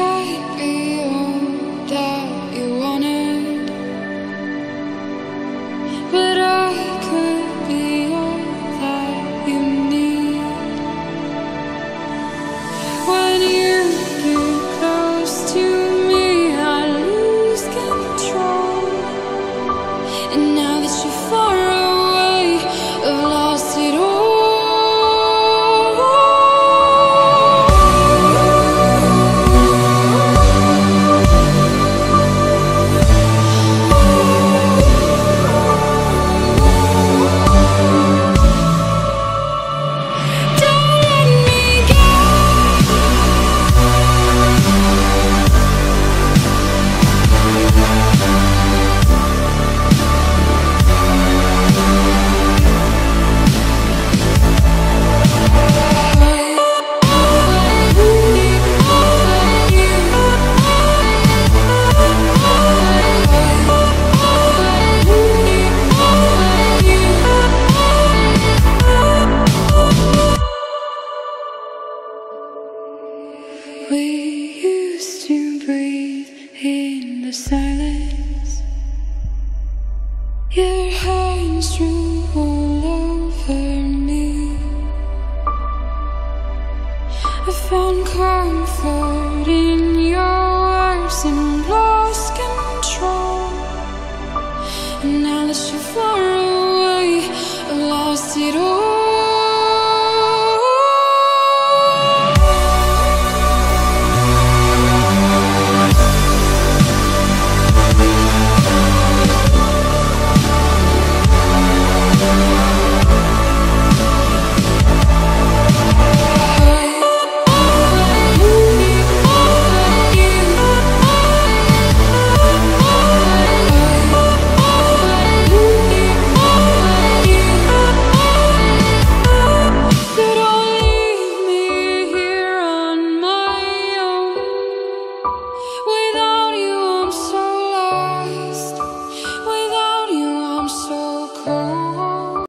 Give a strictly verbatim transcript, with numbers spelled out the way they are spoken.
can't be all that you wanted, but I could be all that you need. When you get close to me, I lose control. And now that you're far away, I've lost it all. We used to breathe in the silence. Your hands drew all over me. I found comfort in your words and lost control. And now that you're far away, I've lost it all. We'll be right back.